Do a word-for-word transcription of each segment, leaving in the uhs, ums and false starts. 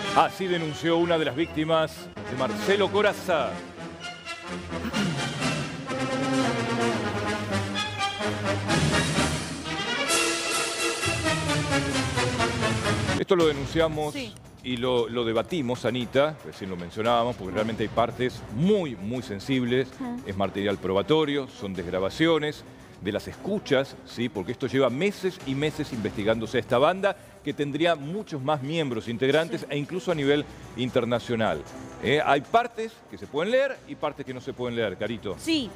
Así denunció una de las víctimas de Marcelo Corazza. Esto lo denunciamos sí. y lo, lo debatimos, Anita, recién lo mencionábamos, porque realmente hay partes muy, muy sensibles. Uh-huh. Es material probatorio, son desgrabaciones de las escuchas, ¿sí? Porque esto lleva meses y meses investigándose esta banda, que tendría muchos más miembros integrantes sí. e incluso a nivel internacional. ¿Eh? Hay partes que se pueden leer y partes que no se pueden leer, Carito. Sí.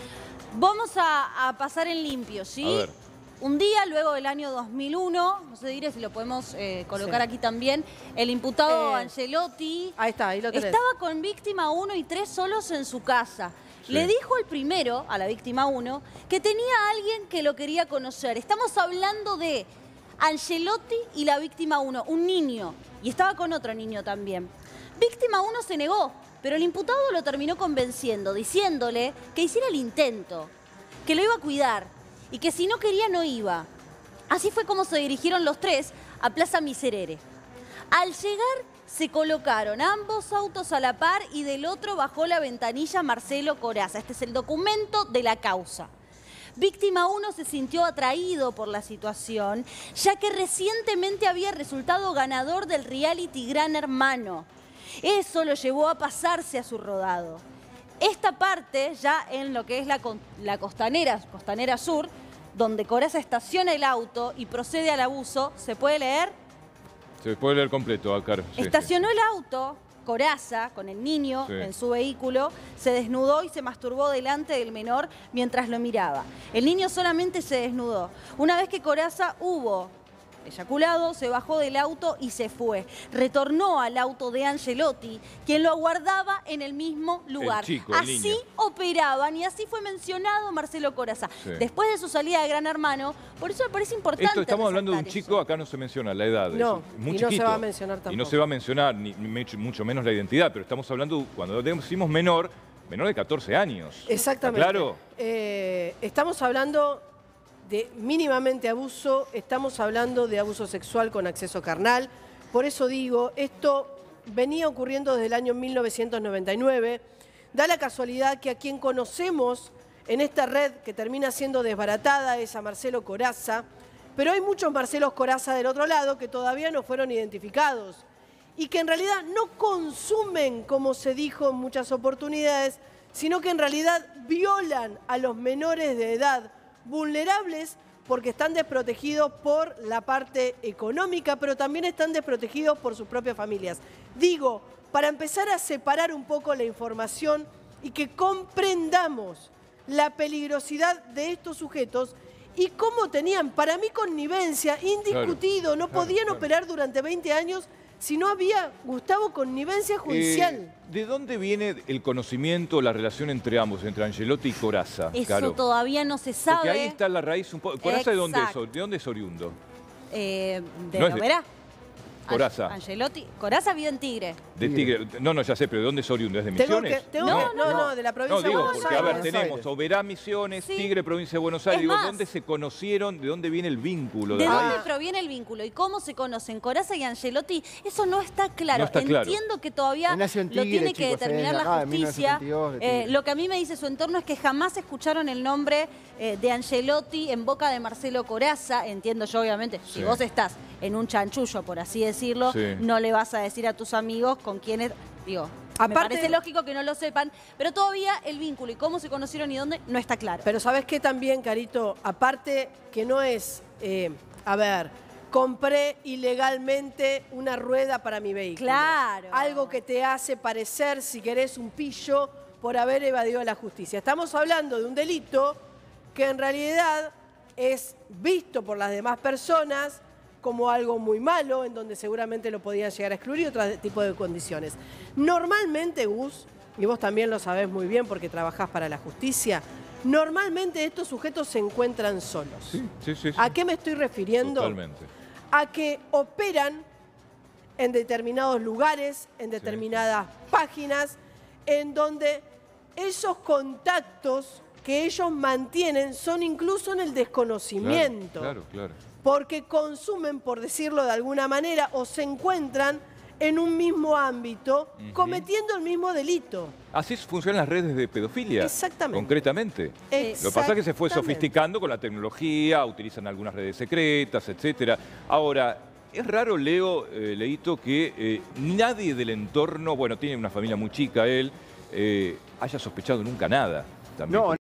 Vamos a, a pasar en limpio, ¿sí? A ver. Un día, luego del año dos mil uno, no sé diré si lo podemos eh, colocar sí. aquí también, el imputado eh, Angelotti ahí está, ahí lo tenés. Estaba con víctima uno y tres solos en su casa. Sí. Le dijo el primero, a la víctima uno, que tenía a alguien que lo quería conocer. Estamos hablando de Angelotti y la víctima uno, un niño, y estaba con otro niño también. Víctima uno se negó, pero el imputado lo terminó convenciendo, diciéndole que hiciera el intento, que lo iba a cuidar y que si no quería no iba. Así fue como se dirigieron los tres a Plaza Miserere. Al llegar se colocaron ambos autos a la par y del otro bajó la ventanilla Marcelo Corazza. Este es el documento de la causa. Víctima uno se sintió atraído por la situación, ya que recientemente había resultado ganador del reality Gran Hermano. Eso lo llevó a pasarse a su rodado. Esta parte, ya en lo que es la, la costanera, costanera sur, donde Corazza estaciona el auto y procede al abuso, ¿se puede leer? Se puede leer completo, acá. Sí, Estacionó sí. el auto, Corazza, con el niño sí. en su vehículo, se desnudó y se masturbó delante del menor mientras lo miraba. El niño solamente se desnudó. Una vez que Corazza hubo eyaculado, se bajó del auto y se fue. Retornó al auto de Angelotti, quien lo aguardaba en el mismo lugar. El chico, el así niño. operaban y así fue mencionado Marcelo Corazza. Sí. Después de su salida de Gran Hermano, por eso me parece importante. Esto estamos hablando de un chico, eso. Acá no se menciona la edad. No, es muy y chiquito, no se va a mencionar tampoco. Y no se va a mencionar, ni, ni mucho menos la identidad, pero estamos hablando, cuando decimos menor, menor de catorce años. Exactamente. ¿Está claro? Eh, estamos hablando de mínimamente abuso, estamos hablando de abuso sexual con acceso carnal. Por eso digo, esto venía ocurriendo desde el año mil novecientos noventa y nueve. Da la casualidad que a quien conocemos en esta red que termina siendo desbaratada es a Marcelo Corazza, pero hay muchos Marcelos Corazza del otro lado que todavía no fueron identificados y que en realidad no consumen, como se dijo en muchas oportunidades, sino que en realidad violan a los menores de edad vulnerables porque están desprotegidos por la parte económica, pero también están desprotegidos por sus propias familias. Digo, para empezar a separar un poco la información y que comprendamos la peligrosidad de estos sujetos y cómo tenían, para mí, connivencia, indiscutido, claro, no podían claro, operar durante veinte años si no había, Gustavo, connivencia judicial. Eh, ¿De dónde viene el conocimiento, la relación entre ambos, entre Angelotti y Corazza? Eso Caro? todavía no se sabe. Porque ahí está la raíz un poco. ¿Corazza de dónde es? ¿De dónde es oriundo? Eh, de No Noverá. Corazza. Angelotti. Corazza vive en Tigre. De Tigre. No, no, ya sé, pero ¿de dónde es oriundo? ¿Es de Tengo Misiones? que, tengo No, que, no, no, no, de la provincia No, digo, de Buenos porque, a ver, Aires. tenemos Oberá, Misiones, Sí. Tigre, provincia de Buenos Aires. Es Digo, más, ¿dónde se conocieron? ¿De dónde viene el vínculo? ¿De la dónde raíz? proviene el vínculo y cómo se conocen Corazza y Angelotti? Eso no está claro. No está claro. Entiendo que todavía Él nació en lo Tigre, tiene que chicos, determinar eh, la acá, en justicia. mil novecientos setenta y dos de Eh, Tigre. lo que a mí me dice su entorno es que jamás escucharon el nombre eh, de Angelotti en boca de Marcelo Corazza. Entiendo yo, obviamente, Sí. si vos estás en un chanchullo, por así decirlo, Sí. no le vas a decir a tus amigos con quiénes... Digo, me Aparte- parece lógico que no lo sepan, pero todavía el vínculo y cómo se conocieron y dónde no está claro. Pero ¿sabes qué también, Carito? Aparte que no es, eh, a ver, compré ilegalmente una rueda para mi vehículo. Claro. Algo que te hace parecer, si querés, un pillo por haber evadido a la justicia. Estamos hablando de un delito que en realidad es visto por las demás personas como algo muy malo, en donde seguramente lo podían llegar a excluir y otro tipo de condiciones. Normalmente, Gus, y vos también lo sabés muy bien porque trabajás para la justicia, normalmente estos sujetos se encuentran solos. Sí, sí, sí, sí. ¿A qué me estoy refiriendo? Totalmente. A que operan en determinados lugares, en determinadas páginas, en donde esos contactos que ellos mantienen son incluso en el desconocimiento. Claro, claro, claro. Porque consumen, por decirlo de alguna manera, o se encuentran en un mismo ámbito, uh-huh. cometiendo el mismo delito. Así funcionan las redes de pedofilia. Exactamente. Concretamente. Exactamente. Lo que pasa es que se fue sofisticando con la tecnología, utilizan algunas redes secretas, etcétera. Ahora, es raro, Leo, eh, Leito, que eh, nadie del entorno, bueno, tiene una familia muy chica él, eh, haya sospechado nunca nada. También. No,